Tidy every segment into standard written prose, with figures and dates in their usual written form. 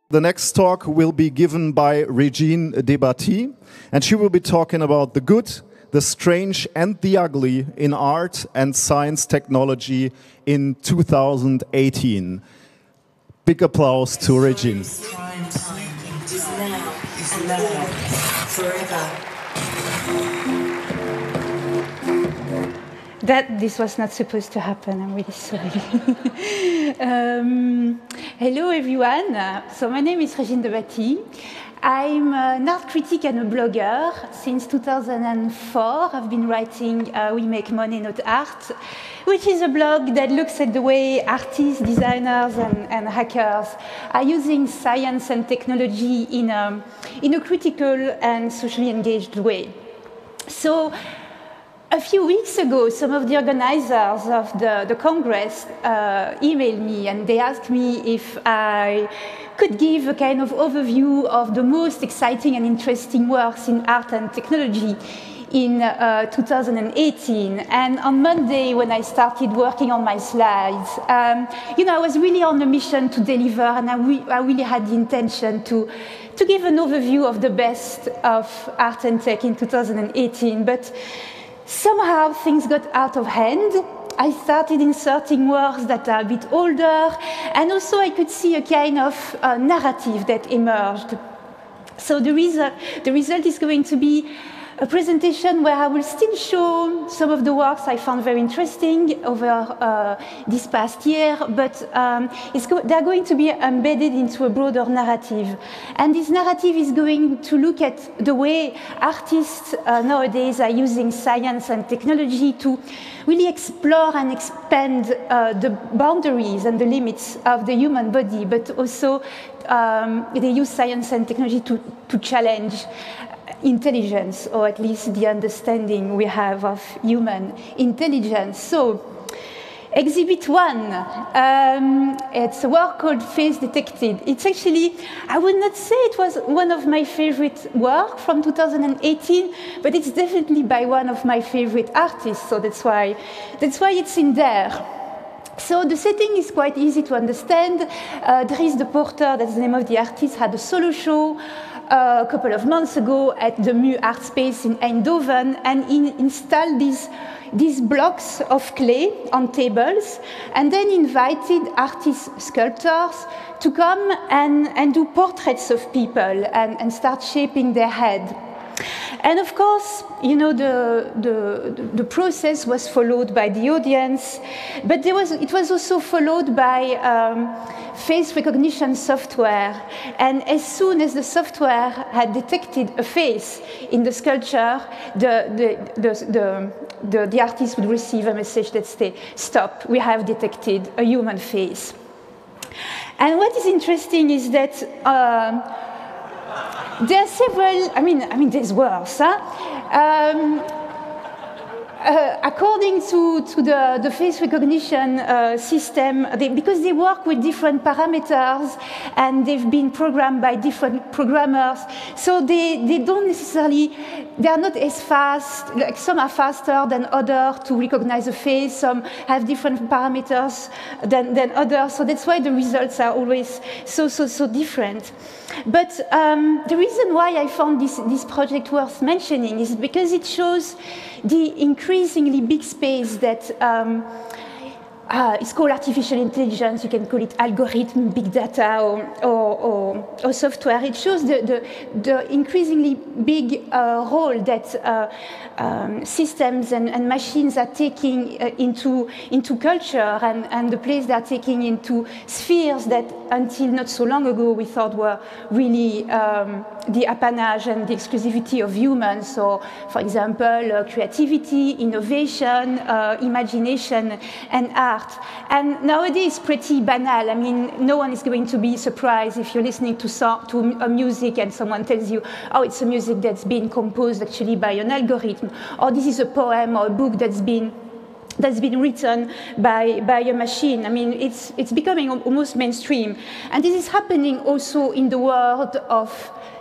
The next talk will be given by Regine Debatty, and she will be talking about the good, the strange and the ugly in art and science technology in 2018. Big applause to Regine. Time is now and now forever. This was not supposed to happen. I'm really sorry. Hello, everyone. So my name is Regine Debatty. I'm an art critic and a blogger. Since 2004, I've been writing We Make Money, Not Art, which is a blog that looks at the way artists, designers, and hackers are using science and technology in a critical and socially engaged way. So, a few weeks ago, some of the organizers of the Congress emailed me and they asked me if I could give a kind of overview of the most exciting and interesting works in art and technology in 2018. And on Monday, when I started working on my slides, I was really on a mission to deliver, and I really had the intention to give an overview of the best of art and tech in 2018. But somehow things got out of hand. I started inserting works that are a bit older, and also I could see a kind of narrative that emerged. So the result is going to be a presentation where I will still show some of the works I found very interesting over this past year, but they're going to be embedded into a broader narrative. And this narrative is going to look at the way artists nowadays are using science and technology to really explore and expand the boundaries and the limits of the human body, but also they use science and technology to challenge intelligence, or at least the understanding we have of human intelligence. So, Exhibit 1, it's a work called Face Detected. It's actually, I would not say it was one of my favorite work from 2018, but it's definitely by one of my favorite artists, so that's why it's in there. So the setting is quite easy to understand. Dries de Porter, that's the name of the artist, had a solo show a couple of months ago at the Mu Art Space in Eindhoven, and he installed these blocks of clay on tables, and then invited artist sculptors to come and do portraits of people and start shaping their head. And of course, the process was followed by the audience, but it was also followed by face recognition software. And as soon as the software had detected a face in the sculpture, the artist would receive a message that says, "Stop, we have detected a human face." And what is interesting is that there are several, there's worse. According to the face recognition system, because they work with different parameters and they've been programmed by different programmers, so they don't necessarily, they are not as fast, like some are faster than others to recognize a face, some have different parameters than others, so that's why the results are always so different. But the reason why I found this project worth mentioning is because it shows the increasingly big space that it's called artificial intelligence. You can call it algorithm, big data, or software. It shows the increasingly big role that systems and machines are taking into culture, and the place they are taking into spheres that until not so long ago we thought were really the apanage and the exclusivity of humans. So, for example, creativity, innovation, imagination, and art. And nowadays, it's pretty banal. I mean, no one is going to be surprised if you're listening to a music and someone tells you, "Oh, it's a music that's been composed actually by an algorithm," or "This is a poem or a book that's been written by a machine." I mean, it's becoming almost mainstream. And this is happening also in the world of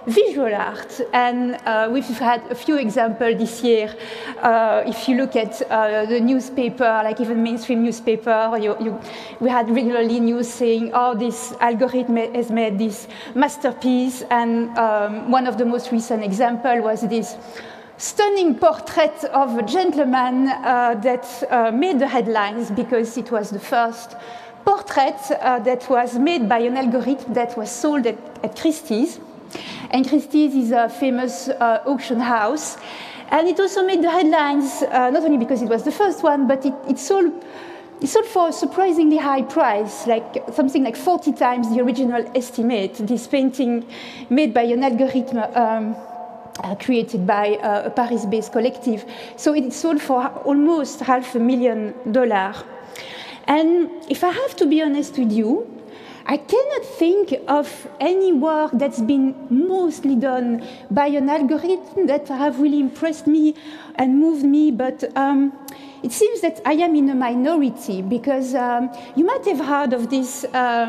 visual art. And we've had a few examples this year. If you look at the newspaper, like even mainstream newspaper, we had regularly news saying, oh, this algorithm has made this masterpiece. And one of the most recent examples was this stunning portrait of a gentleman that made the headlines because it was the first portrait that was made by an algorithm that was sold at Christie's. And Christie's is a famous auction house. And it also made the headlines, not only because it was the first one, but it sold for a surprisingly high price, like something like 40 times the original estimate, this painting made by an algorithm created by a Paris-based collective. So it sold for almost $500,000. And if I have to be honest with you, I cannot think of any work that's been mostly done by an algorithm that have really impressed me and moved me, but it seems that I am in a minority because you might have heard of this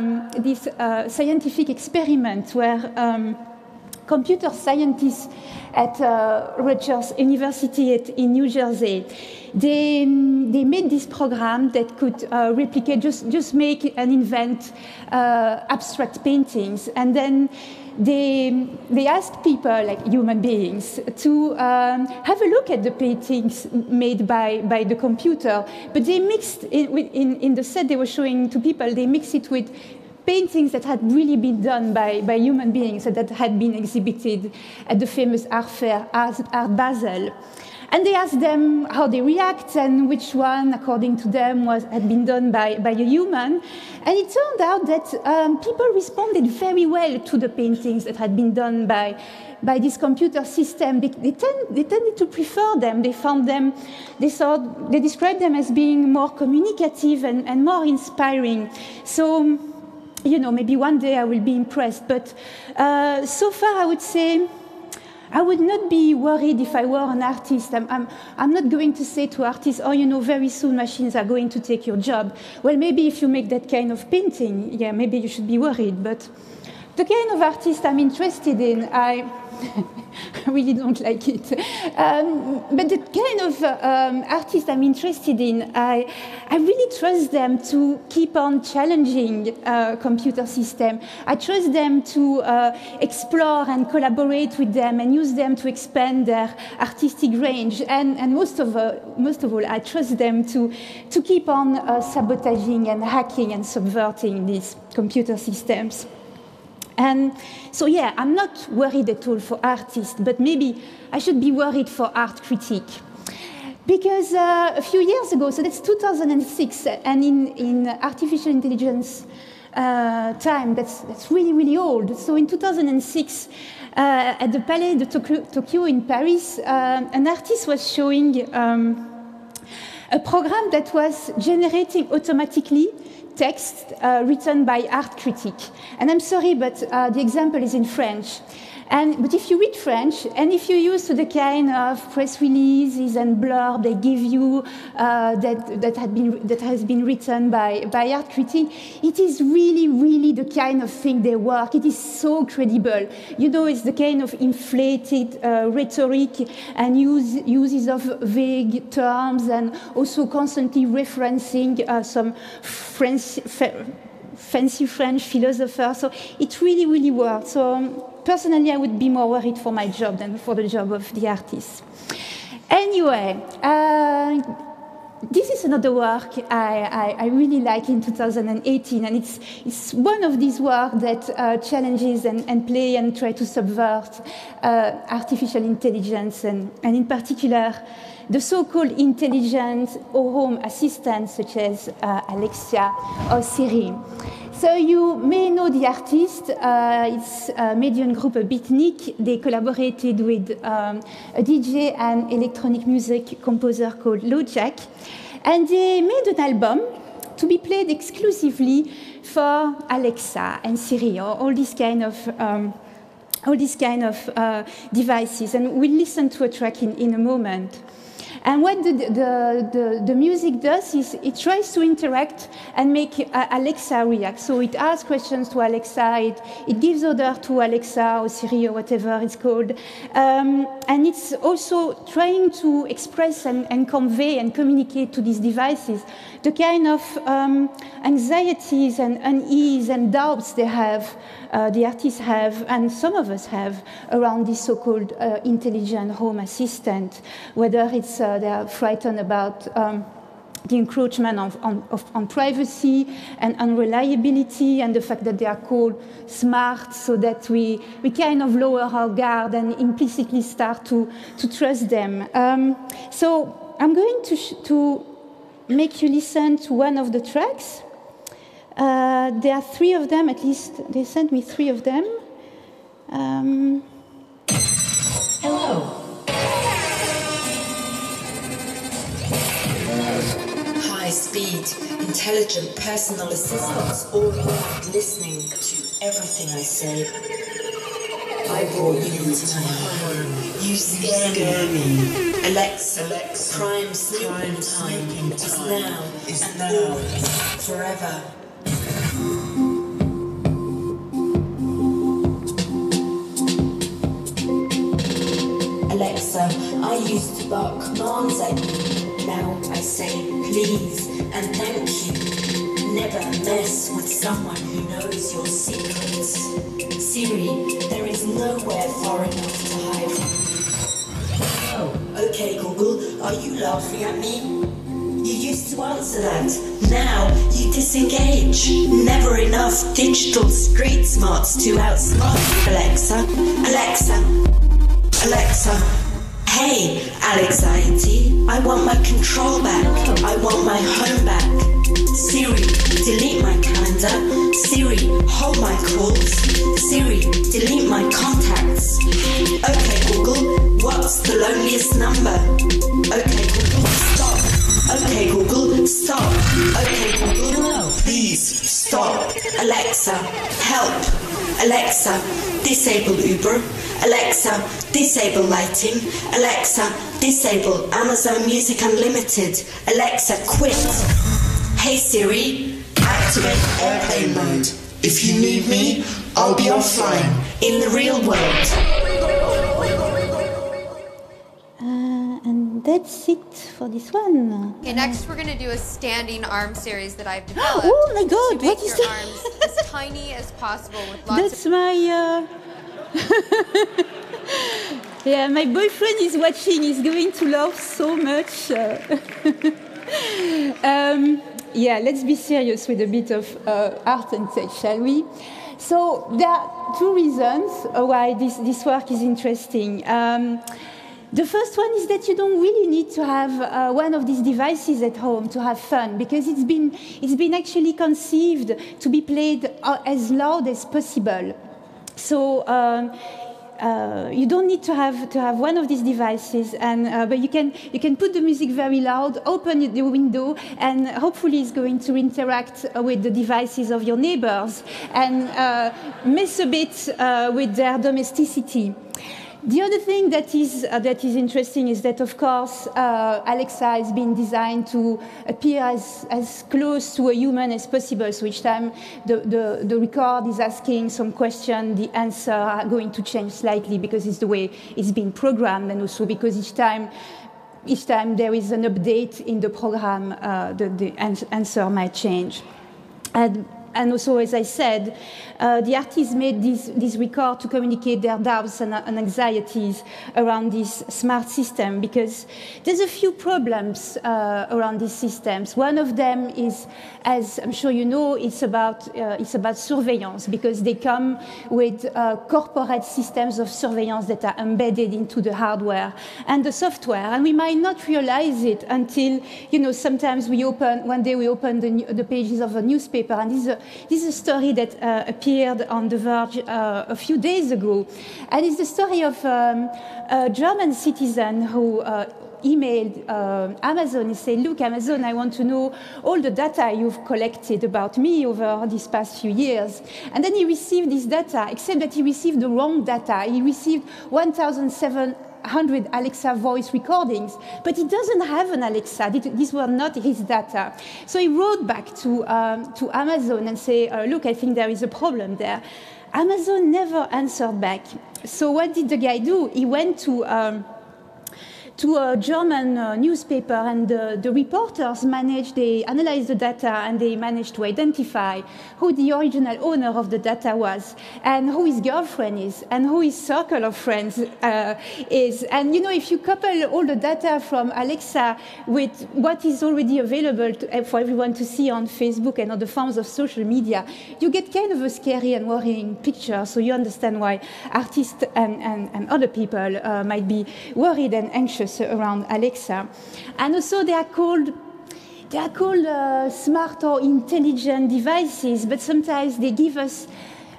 scientific experiment where computer scientists at Rutgers University in New Jersey, they made this program that could replicate, just make and invent abstract paintings. And then they asked people, like human beings, to have a look at the paintings made by the computer. But they mixed, in the set they were showing to people, they mixed it with paintings that had really been done by human beings, that had been exhibited at the famous art fair, Art Basel. And they asked them how they react and which one, according to them, had been done by a human. And it turned out that people responded very well to the paintings that had been done by this computer system. They tended to prefer them. They found them, they described them as being more communicative and more inspiring. So, you know, maybe one day I will be impressed. But so far, I would say I would not be worried if I were an artist. I'm not going to say to artists, oh, you know, very soon machines are going to take your job. Well, maybe if you make that kind of painting, yeah, maybe you should be worried. But the kind of artist I'm interested in, I really don't like it. But the kind of artist I'm interested in, I really trust them to keep on challenging computer system. I trust them to explore and collaborate with them and use them to expand their artistic range. And most of all, I trust them to keep on sabotaging and hacking and subverting these computer systems. And so, yeah, I'm not worried at all for artists, but maybe I should be worried for art critique. Because a few years ago, so that's 2006, and in artificial intelligence time, that's really, really old. So in 2006, at the Palais de Tokyo in Paris, an artist was showing a program that was generating automatically text written by art critique. And I'm sorry, but the example is in French. But if you read French, and if you use the kind of press releases and blurb they give you that has been written by art critique, it is really, really the kind of thing they work. It is so credible. You know, it's the kind of inflated rhetoric and uses of vague terms and also constantly referencing some fancy French philosopher. So it really, really works. So personally, I would be more worried for my job than for the job of the artist. Anyway, this is another work I really like in 2018, and it's one of these works that challenges and play and try to subvert artificial intelligence, and in particular, the so-called intelligent or home assistants such as Alexa or Siri. So you may know the artist. It's a Median group Beatnik. They collaborated with a DJ and electronic music composer called Lojack. And they made an album to be played exclusively for Alexa and Siri, or all these kind of devices. And we'll listen to a track in a moment. And what the music does is it tries to interact and make Alexa react. So it asks questions to Alexa, it gives order to Alexa or Siri or whatever it's called. And it's also trying to express and convey and communicate to these devices the kind of anxieties and unease and doubts they have, the artists have, and some of us have around this so-called intelligent home assistant, whether it's they're frightened about the encroachment on privacy and unreliability, and the fact that they are called smart, so that we kind of lower our guard and implicitly start to trust them. So I'm going to make you listen to one of the tracks. There are 3 of them, at least they sent me 3 of them. Hello. High-speed, intelligent personal assistants all around listening to everything I say. I brought you into my home. You scare me. Alexa, crime sleeping time is now and always forever. Alexa, I used to bark commands at you. Now I say please and thank you. Never mess with someone who knows your secrets. Siri, there is nowhere far enough to hide. Oh, okay, Google, are you laughing at me? You used to answer that. Now you disengage. Never enough digital street smarts to outsmart Alexa. Alexa. Hey, Alexiety, I want my control back. I want my home back. Siri, delete my calendar. Siri, hold my calls. Siri, delete my contacts. Okay, Google, what's the loneliest number? Okay, Google, stop. Okay, Google, stop. Okay, Google, no, please stop. Alexa, help. Alexa, disable Uber. Alexa, disable lighting. Alexa, disable Amazon Music Unlimited. Alexa, quit. Hey Siri, activate airplane mode. If you need me, I'll be offline in the real world. And that's it for this one. Okay, next we're going to do a standing arm series that I've developed. Oh my God, to make what is your that? arms as tiny as possible with lots That's of... my... yeah, my boyfriend is watching. He's going to laugh so much. Yeah, let's be serious with a bit of art and tech, shall we? So there are 2 reasons why this work is interesting. The first one is that you don't really need to have one of these devices at home to have fun, because it's been actually conceived to be played as loud as possible. So you don't need to have one of these devices, and but you can put the music very loud, open the window, and hopefully it's going to interact with the devices of your neighbors and mess a bit with their domesticity. The other thing that is interesting is that, of course, Alexa has been designed to appear as close to a human as possible. So each time the record is asking some question, the answer are going to change slightly, because it's the way it's been programmed, and also because each time there is an update in the program, the answer might change. And also, as I said, the artists made this record to communicate their doubts and anxieties around this smart system, because there's a few problems around these systems. One of them is, as I'm sure you know, it's about surveillance, because they come with corporate systems of surveillance that are embedded into the hardware and the software, and we might not realize it until, sometimes one day we open the pages of a newspaper, and this is a story that appeared on The Verge a few days ago. And it's the story of a German citizen who emailed Amazon and said, look, Amazon, I want to know all the data you've collected about me over these past few years. And then he received this data, except that he received the wrong data. He received 1,700 100 Alexa voice recordings, but he doesn't have an Alexa. These were not his data. So he wrote back to Amazon and said, look, I think there is a problem there. Amazon never answered back. So what did the guy do? He went to a German newspaper, and the reporters they analyzed the data, and they managed to identify who the original owner of the data was, and who his girlfriend is, and who his circle of friends is. And if you couple all the data from Alexa with what is already available for everyone to see on Facebook and other forms of social media, you get kind of a scary and worrying picture. So you understand why artists and other people might be worried and anxious around Alexa. And also they are called smart or intelligent devices, but sometimes they give us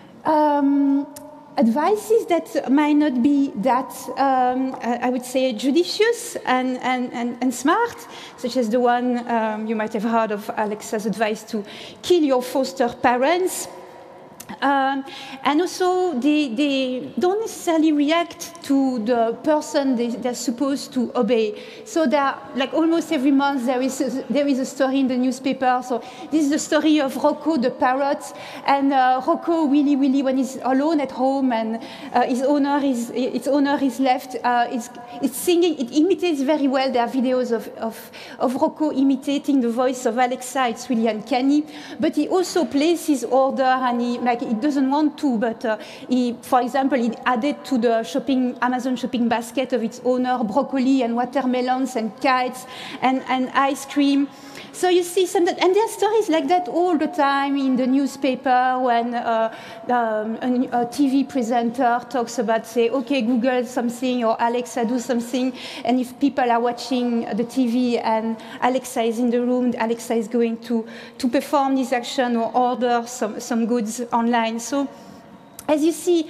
advices that might not be that, I would say, judicious and smart, such as the one you might have heard of, Alexa's advice to kill your foster parents. And also, they don't necessarily react to the person they're supposed to obey. So like almost every month there is a story in the newspaper. So this is the story of Rocco the parrot, and Rocco really, when he's alone at home and its owner is left, it's singing. It imitates very well. There are videos of Rocco imitating the voice of Alexa. It's really uncanny. But he also plays his order, and he doesn't want to, but for example, he added to the Amazon shopping basket of its owner broccoli and watermelons and kites and ice cream. So you see and there are stories like that all the time in the newspaper when a TV presenter talks about, say, okay, Google something, or Alexa, do something, and if people are watching the TV and Alexa is in the room, Alexa is going to perform this action or order some goods online. So as you see,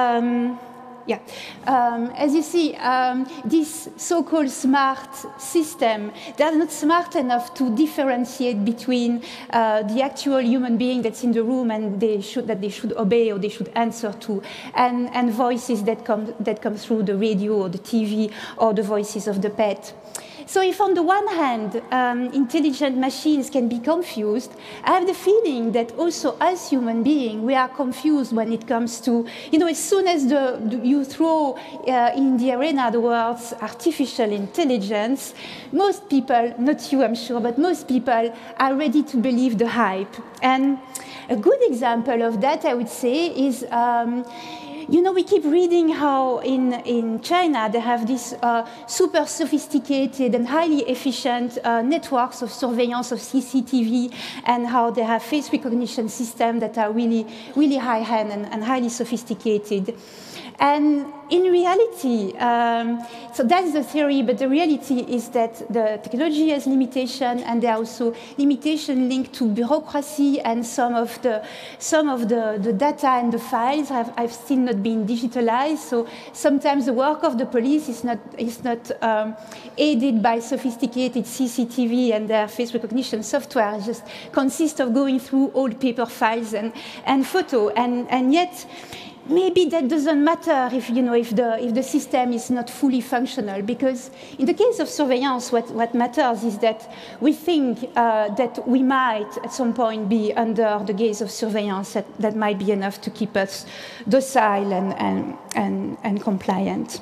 this so-called smart system, they're not smart enough to differentiate between the actual human being that's in the room and they should obey or they should answer to, and voices that come through the radio or the TV or the voices of the pet. So if on the one hand, intelligent machines can be confused, I have the feeling that also as human beings, we are confused when it comes to, as soon as you throw in the arena the words artificial intelligence, most people, not you I'm sure, but most people are ready to believe the hype. And a good example of that, I would say, is we keep reading how in China they have these super sophisticated and highly efficient networks of surveillance of CCTV, and how they have face recognition systems that are really, really high-end and highly sophisticated. And in reality, so that's the theory, but the reality is that the technology has limitation, and there are also limitations linked to bureaucracy, and some of the data and the files have still not been digitalized. So sometimes the work of the police is not aided by sophisticated CCTV and their face recognition software. It just consists of going through old paper files and photo, and yet maybe that doesn't matter if the system is not fully functional, because in the case of surveillance, what matters is that we think that we might at some point be under the gaze of surveillance that might be enough to keep us docile and compliant.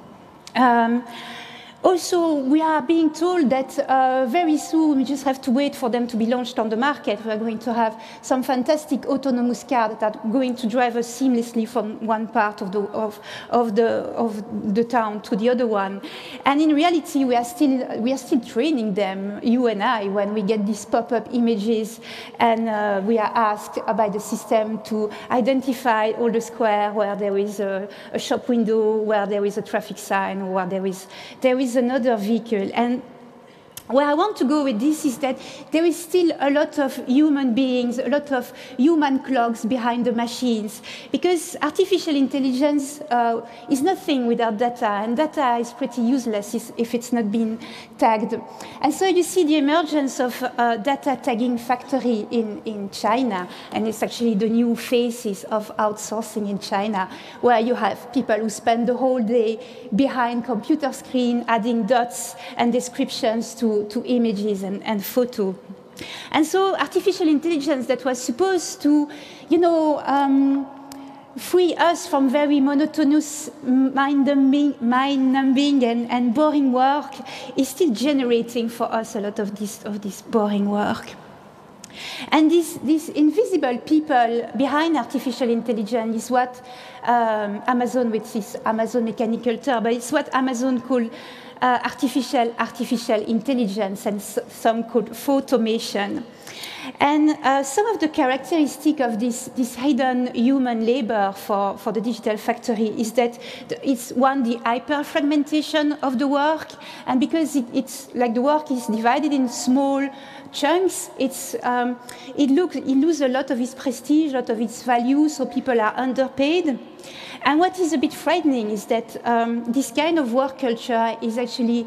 Also, we are being told that very soon we just have to wait for them to be launched on the market. We are going to have some fantastic autonomous cars that are going to drive us seamlessly from one part of the town to the other one. And in reality, we are still training them, you and I, when we get these pop-up images, and we are asked by the system to identify all the square where there is a shop window, where there is a traffic sign, or where there is another vehicle. And where I want to go with this is that there is still a lot of human beings, a lot of human clocks behind the machines, because artificial intelligence is nothing without data, and data is pretty useless if it's not been tagged. And so you see the emergence of a data tagging factory in China, and it's actually the new faces of outsourcing in China, where you have people who spend the whole day behind computer screen adding dots and descriptions to images and photo. And so artificial intelligence that was supposed to, free us from very monotonous, mind-numbing and boring work is still generating for us a lot of this boring work. And these invisible people behind artificial intelligence is what Amazon, which is Amazon mechanical term, but it's what Amazon called artificial intelligence, and some called automation. And some of the characteristics of this hidden human labor for the digital factory is that it's one, the hyper-fragmentation of the work, and because it's like the work is divided in small chunks, it loses a lot of its prestige, a lot of its value, so people are underpaid. And what is a bit frightening is that this kind of work culture is actually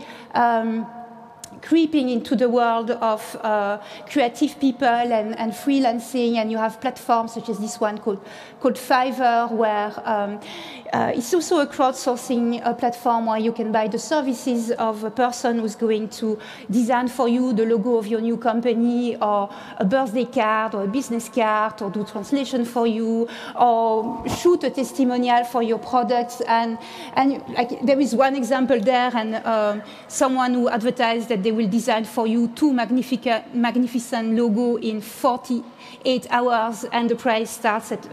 creeping into the world of creative people and freelancing, and you have platforms such as this one called Fiverr, where it's also a crowdsourcing platform where you can buy the services of a person who's going to design for you the logo of your new company, or a birthday card, or a business card, or do translation for you, or shoot a testimonial for your products. And like there is one example there, and someone who advertised that they will design for you two magnificent logo in 48 hours, and the price starts at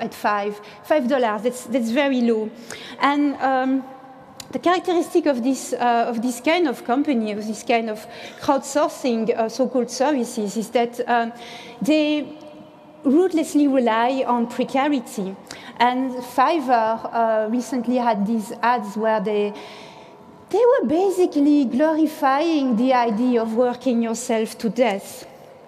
$5. That's very low. And the characteristic of this kind of company, of this kind of crowdsourcing so-called services, is that they ruthlessly rely on precarity. And Fiverr recently had these ads where they were basically glorifying the idea of working yourself to death.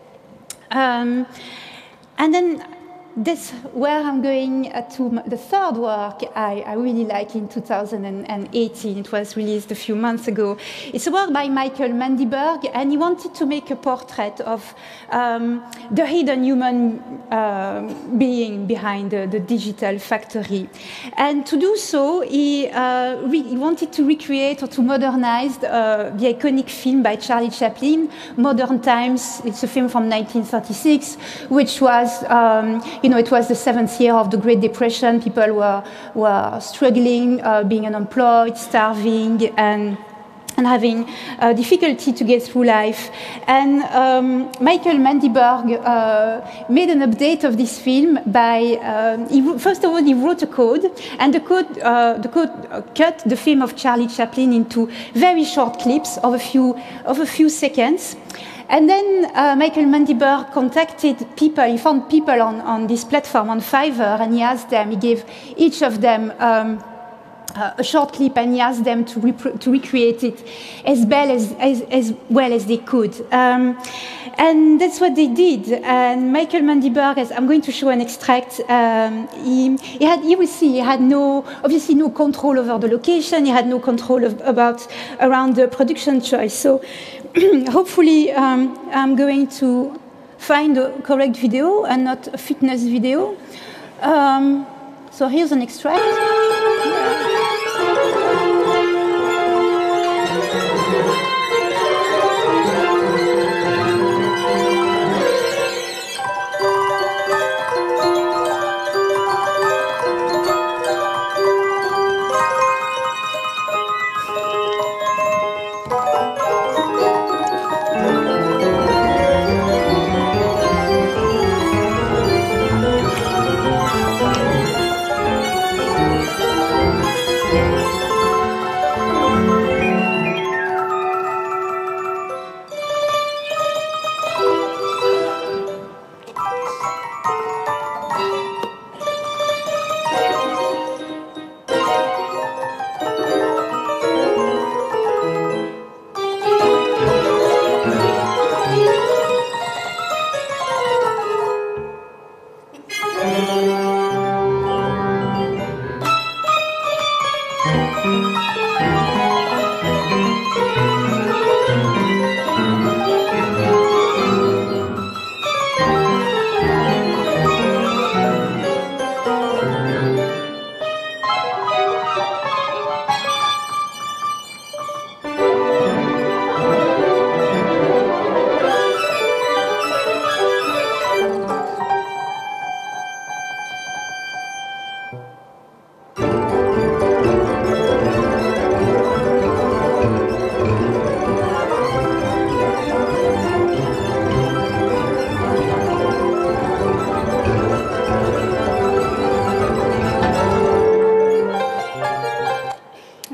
And then that's where I'm going to the third work I really like in 2018. It was released a few months ago. It's a work by Michael Mandiberg, and he wanted to make a portrait of the hidden human being behind the digital factory. And to do so, he wanted to recreate or to modernize the iconic film by Charlie Chaplin, Modern Times. It's a film from 1936, which was it was the 7th year of the Great Depression. People were struggling, being unemployed, starving, and having difficulty to get through life. And Michael Mandiberg made an update of this film by, first of all, he wrote a code, and the code cut the film of Charlie Chaplin into very short clips of a few seconds. And then Michael Mandiberg contacted people. He found people on this platform, on Fiverr, and he asked them, he gave each of them a short clip, and he asked them to recreate it as well as they could. And that's what they did. And Michael Mandiberg, as I'm going to show an extract, you will see, he had obviously no control over the location, he had no control around the production choice. So hopefully I'm going to find the correct video and not a fitness video. So here's an extract.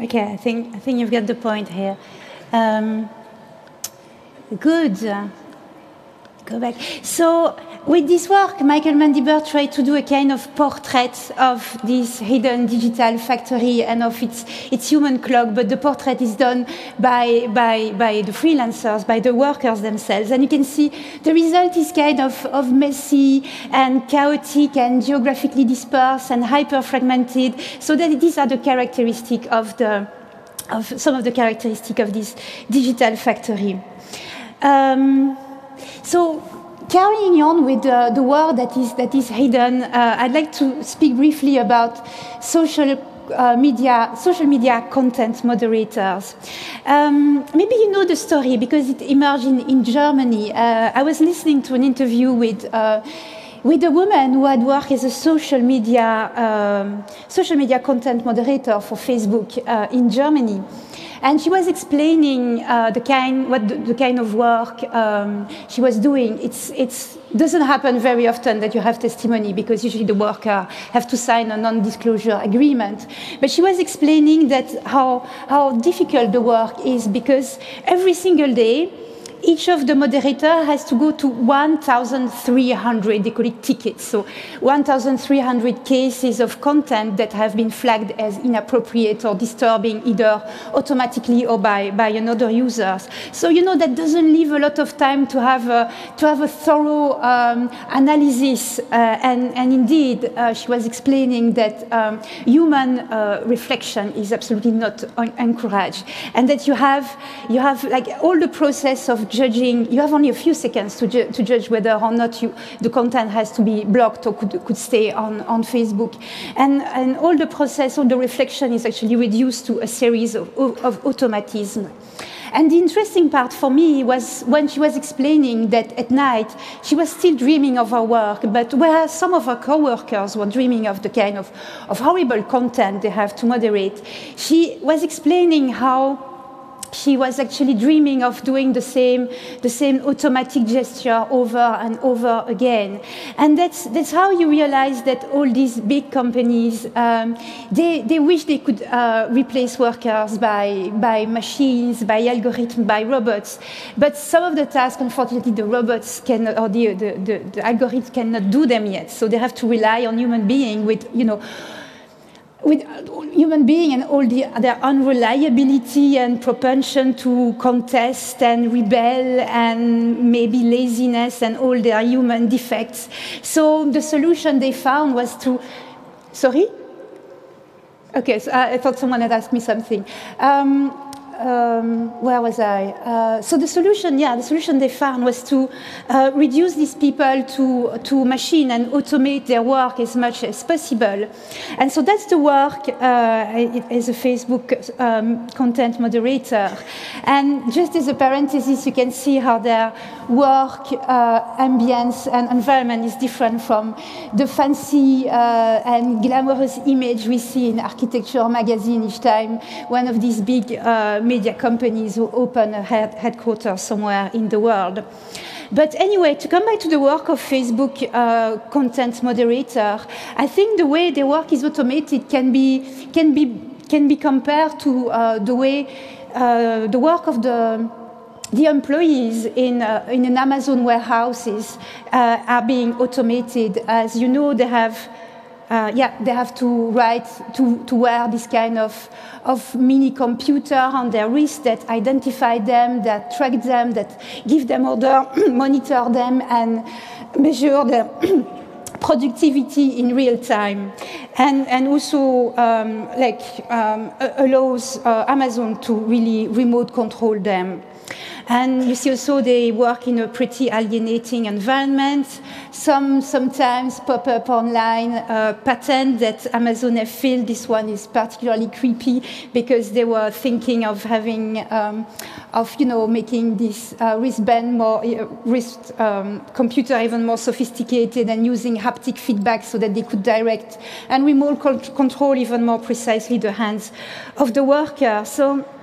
Okay, I think you've got the point here. Good. Go back. So with this work, Michael Mandibur tried to do a kind of portrait of this hidden digital factory and of its human clock, but the portrait is done by the freelancers, by the workers themselves. And you can see the result is kind of messy and chaotic and geographically dispersed and hyper-fragmented, so that these are the characteristics of some of the characteristics of this digital factory. So carrying on with the work that is hidden, I'd like to speak briefly about social media content moderators. Maybe you know the story because it emerged in Germany. I was listening to an interview with a woman who had worked as a social media content moderator for Facebook in Germany. And she was explaining the kind of work she was doing. It doesn't happen very often that you have testimony because usually the worker have to sign a non-disclosure agreement. But she was explaining that how difficult the work is because every single day each of the moderators has to go to 1,300, they call it tickets, so 1,300 cases of content that have been flagged as inappropriate or disturbing, either automatically or by another users. So that doesn't leave a lot of time to have a thorough analysis. And indeed, she was explaining that human reflection is absolutely not encouraged, and that you have like all the process of judging. You have only a few seconds to judge whether or not the content has to be blocked or could stay on Facebook, and all the process, all the reflection is actually reduced to a series of automatism. And the interesting part for me was when she was explaining that at night she was still dreaming of her work, but whereas some of her co-workers were dreaming of the kind of horrible content they have to moderate, she was explaining how she was actually dreaming of doing the same automatic gesture over and over again. And that's how you realize that all these big companies, they wish they could replace workers by machines, by algorithms, by robots. But some of the tasks, unfortunately, the robots cannot, or the algorithms cannot do them yet. So they have to rely on human beings with human being and all their unreliability and propension to contest and rebel and maybe laziness and all their human defects. So the solution they found was to... Sorry? Okay, so I thought someone had asked me something. Where was I? So the solution they found was to reduce these people to machine and automate their work as much as possible. And so that's the work as a Facebook content moderator. And just as a parenthesis, you can see how their work ambience and environment is different from the fancy and glamorous image we see in Architecture magazine each time one of these big media companies who open a headquarters somewhere in the world. But anyway, to come back to the work of Facebook content moderator, I think the way their work is automated can be compared to the way the work of the employees in an Amazon warehouses are being automated. As you know, they have to wear this kind of mini computer on their wrist that identify them, that track them, that give them order, monitor them, and measure their productivity in real time, and also allows Amazon to really remote control them. And you see also they work in a pretty alienating environment. Sometimes pop up online patent that Amazon have filled. This one is particularly creepy because they were thinking of having, making this wristband wrist computer even more sophisticated and using haptic feedback so that they could direct and remote control even more precisely the hands of the worker. So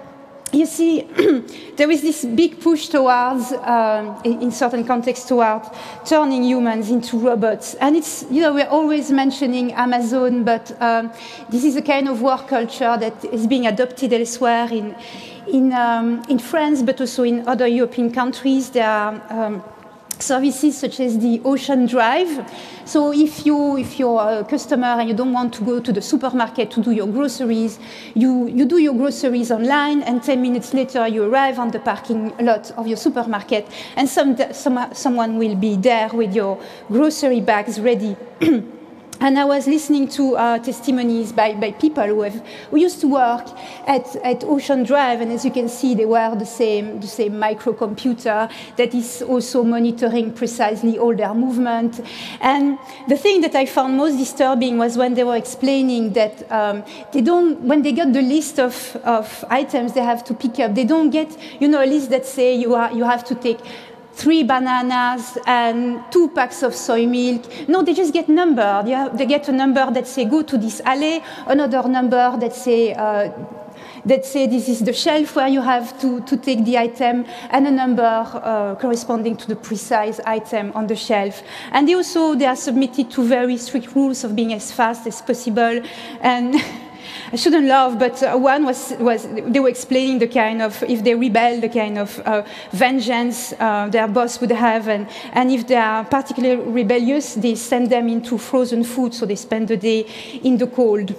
you see, there is this big push towards, in certain contexts, towards turning humans into robots. And it's, we're always mentioning Amazon, but this is a kind of work culture that is being adopted elsewhere in France, but also in other European countries. There are services such as the Ocean Drive. So if you're a customer and you don't want to go to the supermarket to do your groceries, you do your groceries online, and 10 minutes later you arrive on the parking lot of your supermarket, and someone will be there with your grocery bags ready. And I was listening to testimonies by people who used to work at Ocean Drive, and as you can see, they wear the same microcomputer that is also monitoring precisely all their movement. And the thing that I found most disturbing was when they were explaining that when they got the list of items they have to pick up, they don't get a list that say you have to take 3 bananas and 2 packs of soy milk. No, they just get numbered. They get a number that say go to this alley, another number that say this is the shelf where you have to take the item, and a number corresponding to the precise item on the shelf. And they are submitted to very strict rules of being as fast as possible. And I shouldn't laugh, but one was they were explaining the kind of, if they rebel, the kind of vengeance their boss would have, and if they are particularly rebellious, they send them into frozen food, so they spend the day in the cold.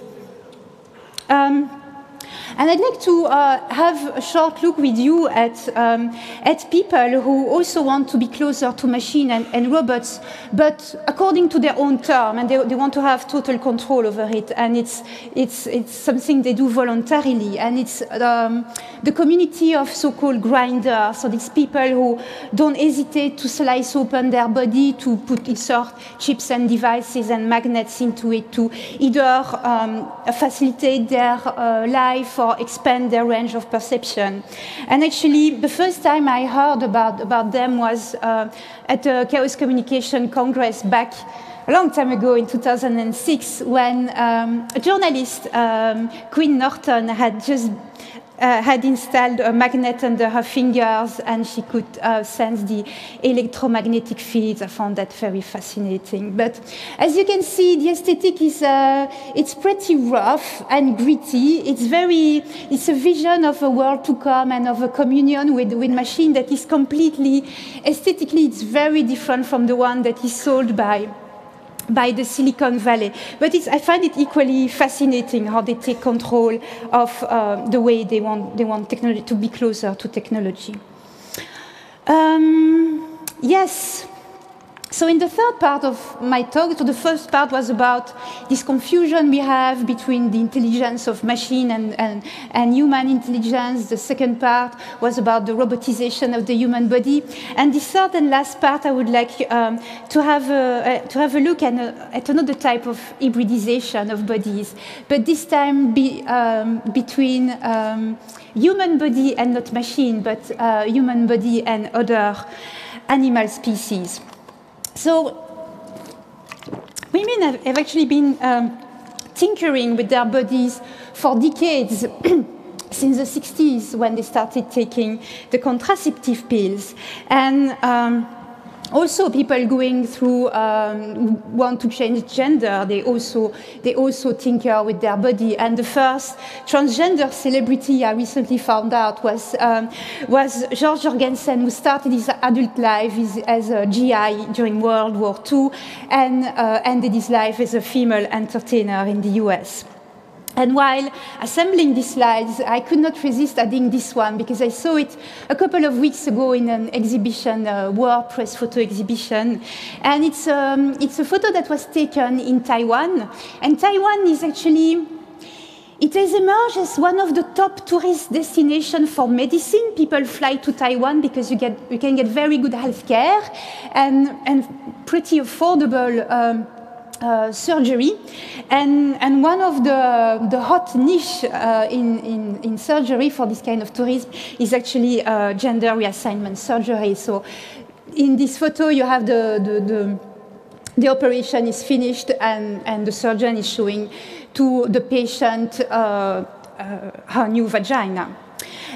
And I'd like to have a short look with you at people who also want to be closer to machine and robots, but according to their own term, and they want to have total control over it. And it's something they do voluntarily. And it's the community of so-called grinders, so these people who don't hesitate to slice open their body, to insert chips and devices and magnets into it, to either facilitate their life or expand their range of perception. And actually, the first time I heard about them was at a Chaos Communication Congress back a long time ago in 2006, when a journalist, Quinn Norton, had installed a magnet under her fingers, and she could sense the electromagnetic fields. I found that very fascinating. But as you can see, the aesthetic is it's pretty rough and gritty. It's a vision of a world to come and of a communion with machine that is completely, aesthetically, it's very different from the one that is sold by the Silicon Valley. But I find it equally fascinating how they take control of the way they want technology to be closer to technology. Yes. So in the third part of my talk, so the first part was about this confusion we have between the intelligence of machine and human intelligence. The second part was about the robotization of the human body. And the third and last part, I would like to have a look at another type of hybridization of bodies, but this time between human body and not machine, but human body and other animal species. So women have actually been tinkering with their bodies for decades, since the 60s, when they started taking the contraceptive pills. And also, people going through want to change gender. They also tinker with their body. And the first transgender celebrity I recently found out was George Jorgensen, who started his adult life as a GI during World War II and ended his life as a female entertainer in the US. And while assembling these slides, I could not resist adding this one, because I saw it a couple of weeks ago in an exhibition, a World Press photo exhibition. And it's a photo that was taken in Taiwan. And Taiwan is actually, it has emerged as one of the top tourist destinations for medicine. People fly to Taiwan because you can get very good health care and pretty affordable surgery, and one of the hot niche in surgery for this kind of tourism is actually gender reassignment surgery. So in this photo you have the operation is finished, and the surgeon is showing to the patient her new vagina.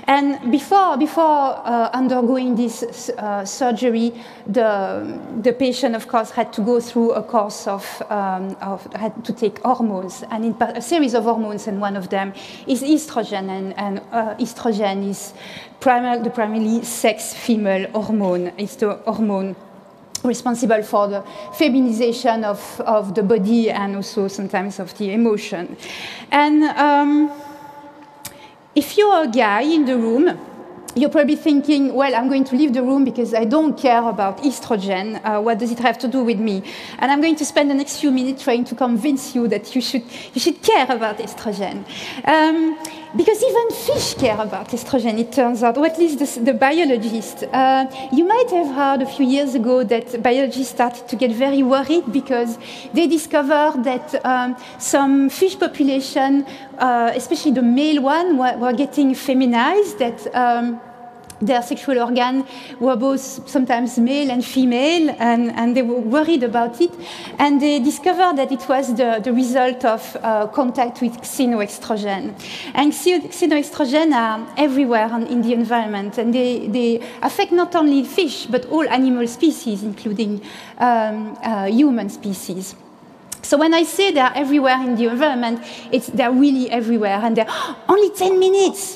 And before undergoing this surgery, the patient, of course, had to go through a course had to take hormones, and a series of hormones, and one of them is estrogen, and estrogen is the primarily sex female hormone. It's the hormone responsible for the feminization of the body and also sometimes of the emotion. And if you're a guy in the room, you're probably thinking, well, I'm going to leave the room because I don't care about estrogen. What does it have to do with me? And I'm going to spend the next few minutes trying to convince you that you should care about estrogen. Because even fish care about estrogen, it turns out, or at least the biologists. You might have heard a few years ago that biologists started to get very worried because they discovered that some fish population, especially the male one, were getting feminized, that their sexual organs were both sometimes male and female, and they were worried about it. And they discovered that it was the result of contact with xenoestrogen. And xenoestrogen are everywhere in the environment, and they affect not only fish, but all animal species, including human species. So when I say they're everywhere in the environment, they're really everywhere, and they're only 10 minutes.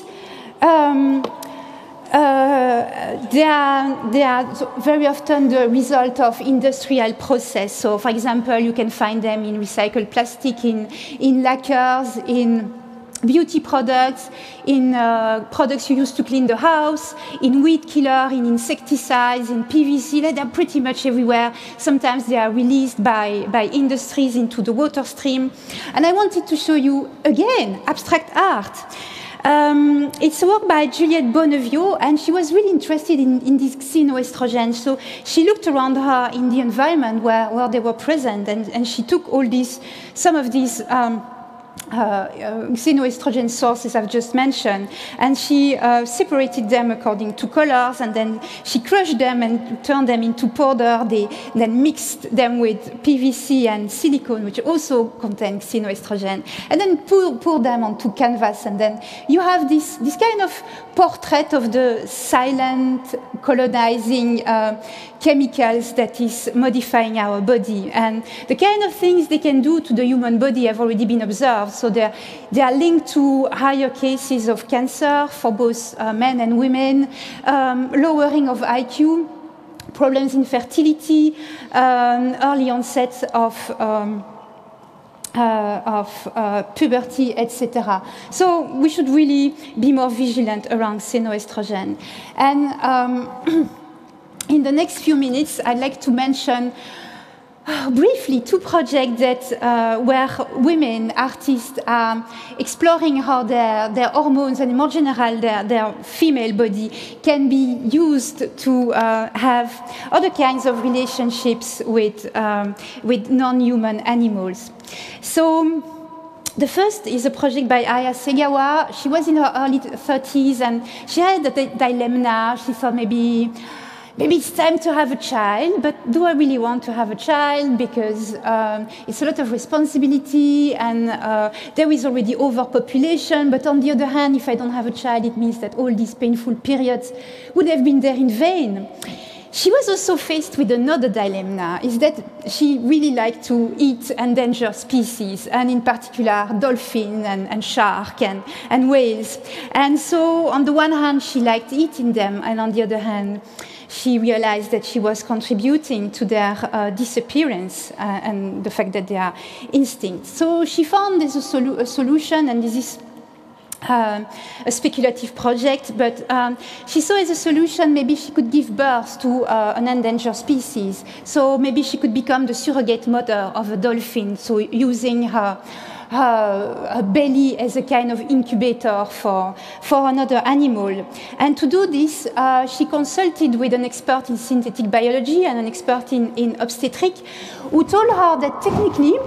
They are very often the result of industrial process. So, for example, you can find them in recycled plastic, in lacquers, in beauty products, in products you use to clean the house, in weed killer, in insecticides, in PVC. They're pretty much everywhere. Sometimes they are released by industries into the water stream. And I wanted to show you, again, abstract art. It's a work by Juliette Bonnevio, and she was really interested in this xenoestrogen. So she looked around her in the environment where they were present, and she took some of these xenoestrogen sources I've just mentioned, and she separated them according to colors, and then she crushed them and turned them into powder. They then mixed them with PVC and silicone, which also contain xenoestrogen, and then pour them onto canvas, and then you have this kind of portrait of the silent colonizing chemicals that is modifying our body. And the kind of things they can do to the human body have already been observed. So they are linked to higher cases of cancer for both men and women, lowering of IQ, problems in fertility, early onset of puberty, etc. So we should really be more vigilant around xenoestrogen. And in the next few minutes, I'd like to mention briefly two projects that where women artists are exploring how their hormones and, more general, their female body can be used to have other kinds of relationships with non-human animals. So the first is a project by Aya Segawa. She was in her early 30s, and she had a dilemma. She thought maybe it's time to have a child, but do I really want to have a child? Because it's a lot of responsibility, and there is already overpopulation. But on the other hand, if I don't have a child, it means that all these painful periods would have been there in vain. She was also faced with another dilemma, is that she really liked to eat endangered species, and in particular dolphin and shark and whales. And so on the one hand, she liked eating them, and on the other hand, she realized that she was contributing to their disappearance and the fact that they are extinct. So she found there's a solution, and this is a speculative project, but she saw as a solution maybe she could give birth to an endangered species. So maybe she could become the surrogate mother of a dolphin, so using her belly as a kind of incubator for another animal. And to do this, she consulted with an expert in synthetic biology and an expert in obstetric, who told her that technically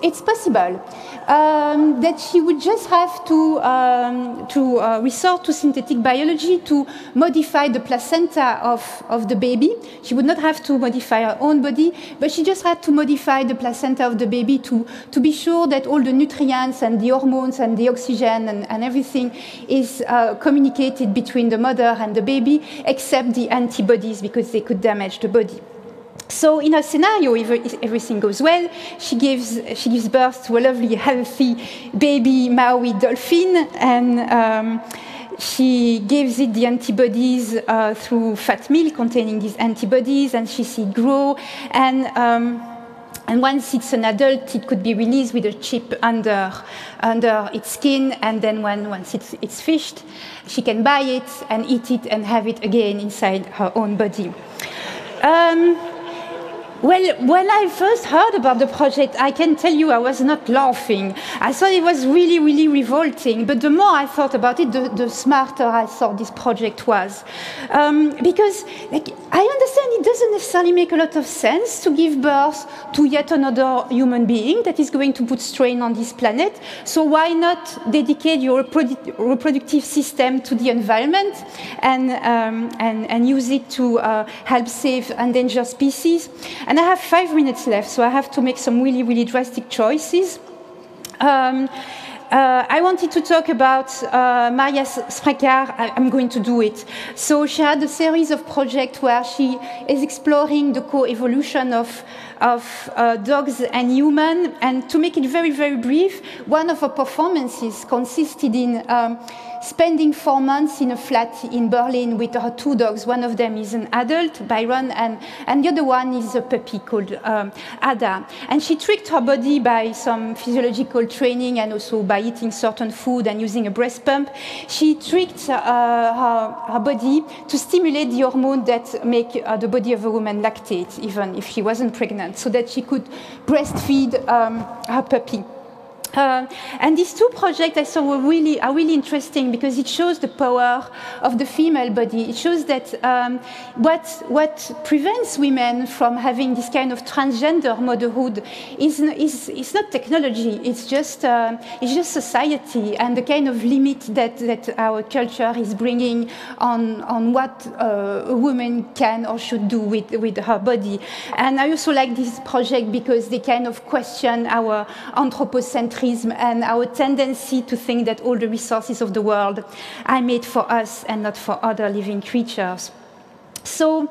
it's possible that she would just have to resort to synthetic biology to modify the placenta of the baby. She would not have to modify her own body, but she just had to modify the placenta of the baby to be sure that all the nutrients and the hormones and the oxygen and everything is communicated between the mother and the baby, except the antibodies, because they could damage the body. So in her scenario, if everything goes well, she gives birth to a lovely, healthy baby Maui dolphin, and she gives it the antibodies through fat milk containing these antibodies, and she sees it grow. And once it's an adult, it could be released with a chip under its skin, and then once it's fished, she can buy it and eat it and have it again inside her own body. Well, when I first heard about the project, I can tell you I was not laughing. I thought it was really, really revolting. But the more I thought about it, the smarter I thought this project was. Because I understand it doesn't necessarily make a lot of sense to give birth to yet another human being that is going to put strain on this planet. So why not dedicate your reproductive system to the environment and use it to help save endangered species? And I have 5 minutes left, so I have to make some really, really drastic choices. I wanted to talk about Maria Sprakar. I'm going to do it. So she had a series of projects where she is exploring the co-evolution of dogs and humans. And to make it very, very brief, one of her performances consisted in spending 4 months in a flat in Berlin with her 2 dogs. One of them is an adult, Byron, and the other one is a puppy called Ada. And she tricked her body by some physiological training and also by eating certain food and using a breast pump. She tricked her body to stimulate the hormone that make the body of a woman lactate, even if she wasn't pregnant, so that she could breastfeed her puppy. And these 2 projects I saw are really interesting because it shows the power of the female body. It shows that what prevents women from having this kind of transgender motherhood is not technology. It's just society and the kind of limit that our culture is bringing on what a woman can or should do with her body. And I also like this project because they kind of question our anthropocentrism and our tendency to think that all the resources of the world are made for us and not for other living creatures. So,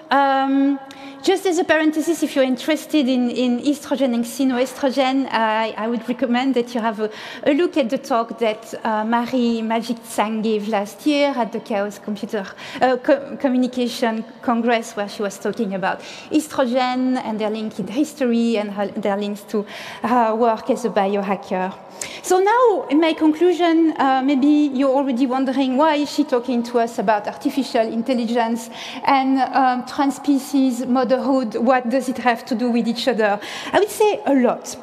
just as a parenthesis, if you're interested in estrogen and xenoestrogen, I would recommend that you have a look at the talk that Marie Magic Tsang gave last year at the Chaos Communication Congress, where she was talking about estrogen and their link in history and their links to her work as a biohacker. So now, in my conclusion, maybe you're already wondering why is she talking to us about artificial intelligence and trans-species motherhood? What does it have to do with each other? I would say a lot.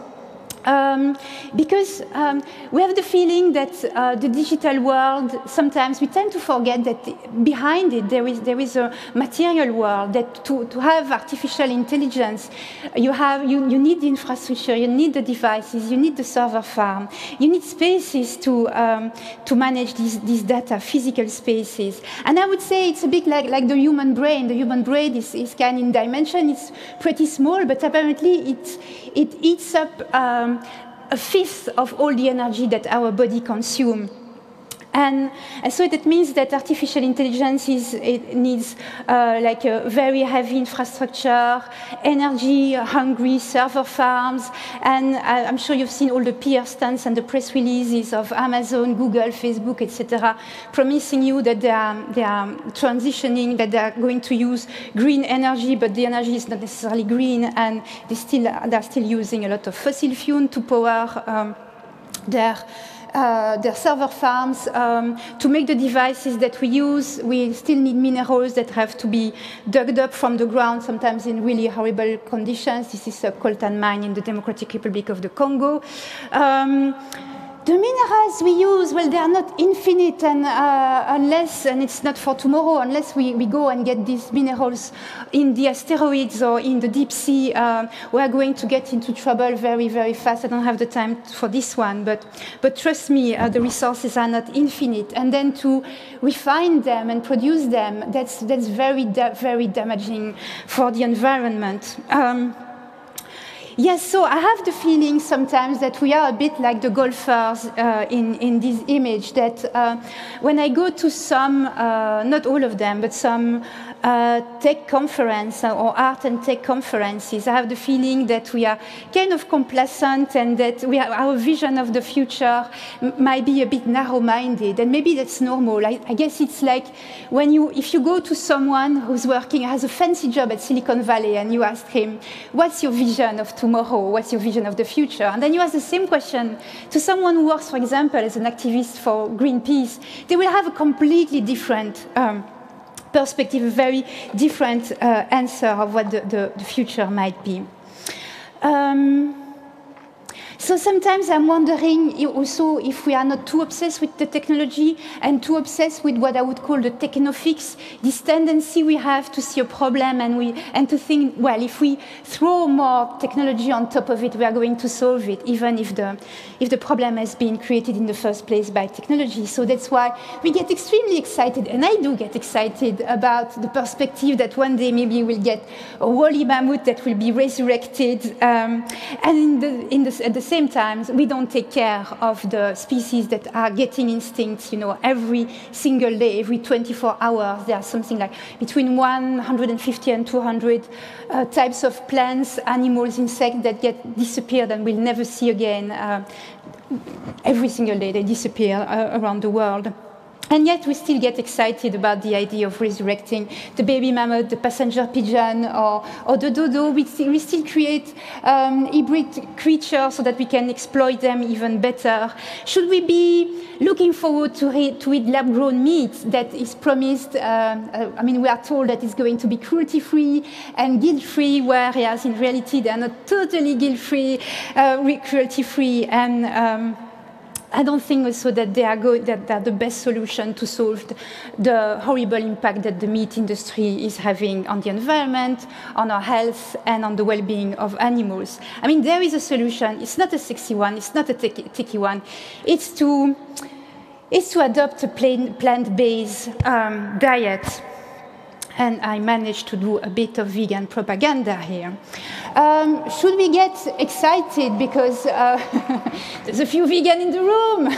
Because we have the feeling that the digital world, sometimes we tend to forget that behind it there is a material world, that to have artificial intelligence, you need the infrastructure, you need the devices, you need the server farm, you need spaces to manage these data, physical spaces. And I would say it's a bit like the human brain. The human brain is kind in dimension, it's pretty small, but apparently it eats up a fifth of all the energy that our body consumes. And so that means that artificial intelligence needs like a very heavy infrastructure, energy-hungry server farms, and I'm sure you've seen all the PR stunts and the press releases of Amazon, Google, Facebook, etc., promising you that they are transitioning, that they are going to use green energy, but the energy is not necessarily green, and they're still using a lot of fossil fuel to power their server farms. To make the devices that we use, we still need minerals that have to be dug up from the ground, sometimes in really horrible conditions. This is a coltan mine in the Democratic Republic of the Congo. The minerals we use, well, they are not infinite, and unless, and it's not for tomorrow, unless we go and get these minerals in the asteroids or in the deep sea, we are going to get into trouble very, very fast. I don't have the time for this one, but trust me, the resources are not infinite. And then to refine them and produce them, that's very, very damaging for the environment. Yes, so I have the feeling sometimes that we are a bit like the golfers in this image, that when I go to some, not all of them, but some tech conference or art and tech conferences, I have the feeling that we are kind of complacent and that our vision of the future might be a bit narrow-minded, and maybe that's normal. I guess it's like if you go to someone who's working, has a fancy job at Silicon Valley, and you ask him, what's your vision of tomorrow? What's your vision of the future? And then you ask the same question to someone who works, for example, as an activist for Greenpeace. They will have a completely different perspective, a very different answer of what the future might be. So sometimes I'm wondering also if we are not too obsessed with the technology and too obsessed with what I would call the techno-fix, this tendency we have to see a problem and to think, well, if we throw more technology on top of it, we are going to solve it, even if the problem has been created in the first place by technology. So that's why we get extremely excited, and I do get excited about the perspective that one day maybe we'll get a woolly mammoth that will be resurrected, and at the same time, we don't take care of the species that are getting extinct, every single day, every 24 hours. There are something like between 150 and 200 types of plants, animals, insects that get disappeared and we'll never see again. Every single day they disappear around the world. And yet we still get excited about the idea of resurrecting the baby mammoth, the passenger pigeon, or the dodo. We still create hybrid creatures so that we can exploit them even better. Should we be looking forward to eat lab-grown meat that is promised? We are told that it's going to be cruelty-free and guilt-free, whereas in reality they are not totally guilt-free, cruelty-free, and I don't think also that they are the best solution to solve the horrible impact that the meat industry is having on the environment, on our health, and on the well-being of animals. There is a solution. It's not a sexy one. It's not a techie one. It's to adopt a plant-based diet. And I managed to do a bit of vegan propaganda here. Should we get excited because there's a few vegan in the room?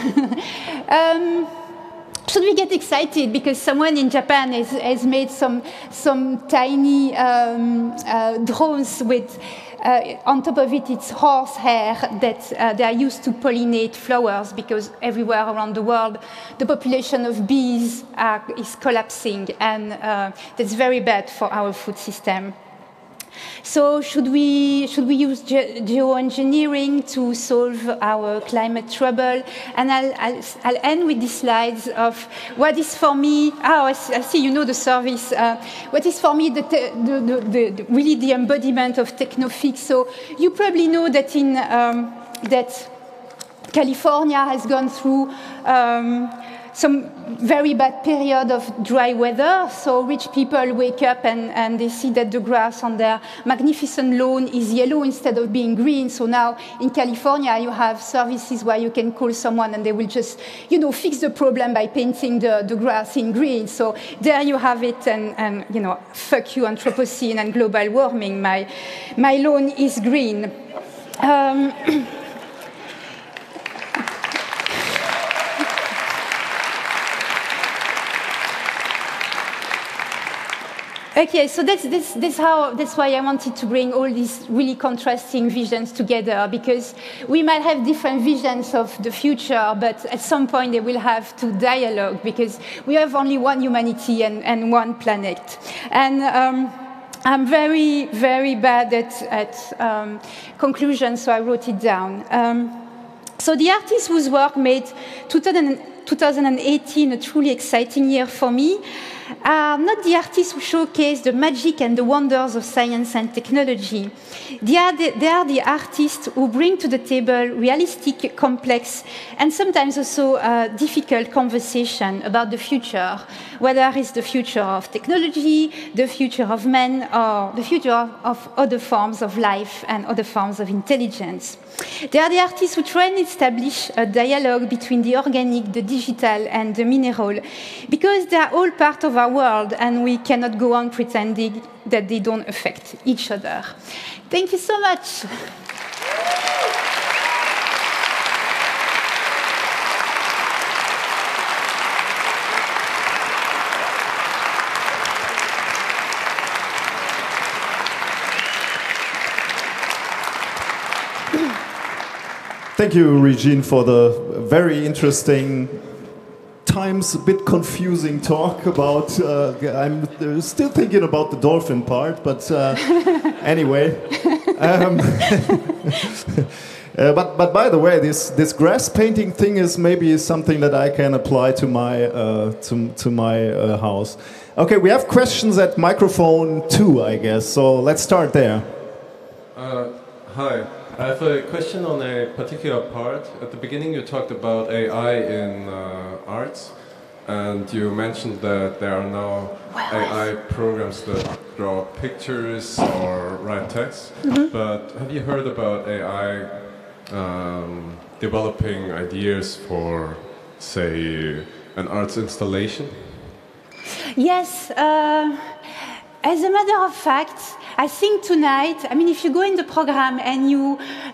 Should we get excited because someone in Japan has made some tiny drones with on top of it, it's horsehair that they are used to pollinate flowers, because everywhere around the world, the population of bees is collapsing, and that's very bad for our food system. So should we use geoengineering to solve our climate trouble? And I'll end with these slides of what is for me. I see you know the service. What is for me really the embodiment of techno-fix. So you probably know that that California has gone through some very bad period of dry weather. So rich people wake up and they see that the grass on their magnificent lawn is yellow instead of being green. So now in California, you have services where you can call someone and they will just, fix the problem by painting the grass in green. So there you have it, and fuck you, Anthropocene and global warming. My lawn is green. Okay, so that's why I wanted to bring all these really contrasting visions together, because we might have different visions of the future, but at some point they will have to dialogue, because we have only one humanity and one planet. And I'm very, very bad at conclusions, so I wrote it down. So the artist whose work made 2018 a truly exciting year for me. are not the artists who showcase the magic and the wonders of science and technology. They are the artists who bring to the table realistic, complex, and sometimes also difficult conversation about the future, whether it's the future of technology, the future of men, or the future of other forms of life and other forms of intelligence. They are the artists who try and establish a dialogue between the organic, the digital, and the mineral, because they are all part of our world, and we cannot go on pretending that they don't affect each other. Thank you so much. Thank you, Regine, for the very interesting, times a bit confusing talk about, I'm still thinking about the dolphin part, but anyway. But by the way, this grass painting thing is maybe something that I can apply to my house. Okay, we have questions at microphone 2, I guess, so let's start there. Hi. I have a question on a particular part. At the beginning you talked about AI in arts, and you mentioned that there are now AI programs that draw pictures or write text. But have you heard about AI developing ideas for, say, an arts installation? Yes. As a matter of fact, I think tonight, I mean, if you go in the program and you,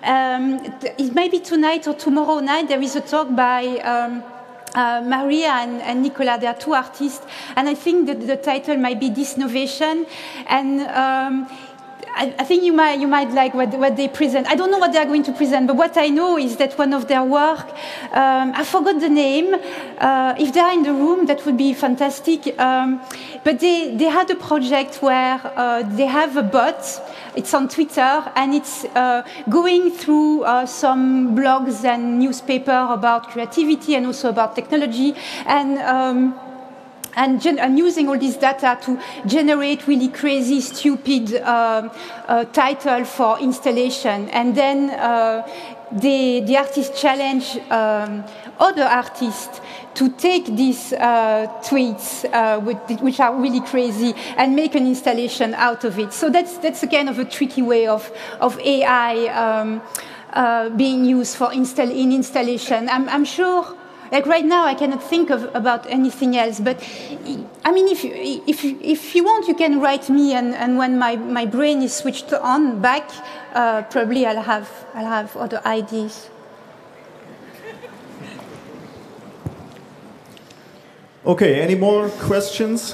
it may be tonight or tomorrow night, there is a talk by Maria and Nicola. They are two artists, and I think that the title might be Disnovation. And I think you might like what they present. I don't know what they are going to present, but what I know is that one of their work, I forgot the name. If they are in the room, that would be fantastic. But they had a project where they have a bot. It's on Twitter, and it's going through some blogs and newspaper about creativity and also about technology, and using all this data to generate really crazy, stupid title for installation. And then the artists challenge other artists to take these tweets, which are really crazy, and make an installation out of it. So that's a kind of a tricky way of AI being used for in installation. I'm sure. Like right now, I cannot think about anything else. But I mean, if you want, you can write me, and when my brain is switched on back, probably I'll have other ideas. Okay, any more questions?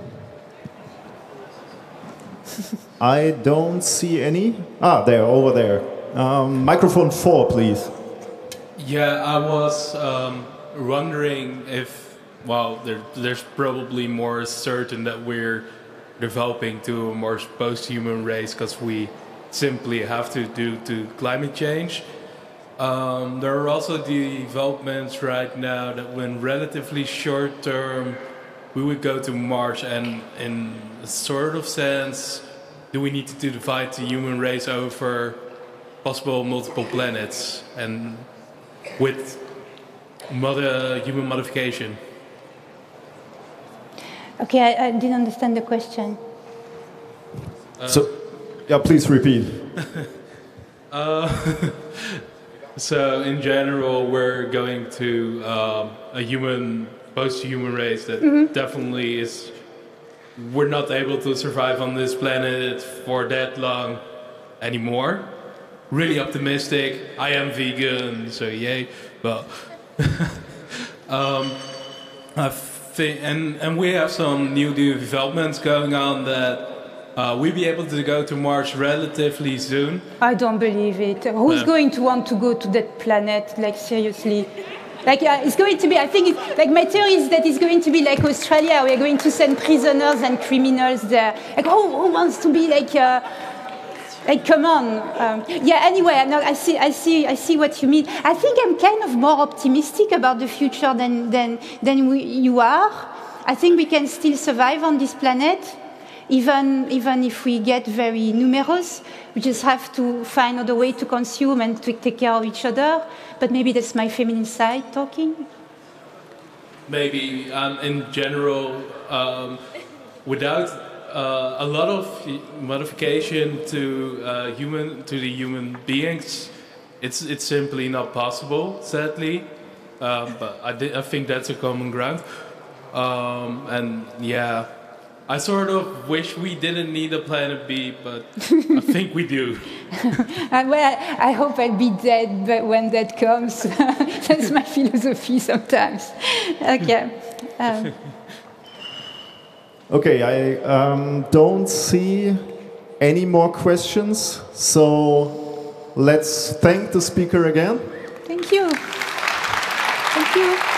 I don't see any. There, over there. Microphone 4, please. Yeah, I was wondering if, well, there's probably more certain that we're developing to a more post-human race because we simply have to due to climate change. There are also developments right now that when relatively short term we would go to Mars, and in a sort of sense, do we need to divide the human race over possible multiple planets and with human modification? Okay, I didn't understand the question. Yeah, please repeat. So in general, we're going to a post-human race that definitely is. We're not able to survive on this planet for that long anymore. Really optimistic. I am vegan, so yay. But I think, and we have some new developments going on that we'll be able to go to Mars relatively soon. I don't believe it. Who's going to want to go to that planet? Like, seriously? Like, it's going to be, I think, like, my theory is that it's going to be like Australia. We're going to send prisoners and criminals there. Like, who wants to be like, come on. Yeah, anyway, no, I see what you mean. I think I'm kind of more optimistic about the future than you are. I think we can still survive on this planet, even if we get very numerous. We just have to find other way to consume and to take care of each other. But maybe that's my feminine side talking. Maybe in general, without a lot of modification to the human beings, it's simply not possible, sadly. But I think that's a common ground. And yeah, I sort of wish we didn't need a planet B, but I think we do. Well, I hope I'll be dead but when that comes. That's my philosophy sometimes. Okay. Okay, I don't see any more questions, so let's thank the speaker again. Thank you. Thank you.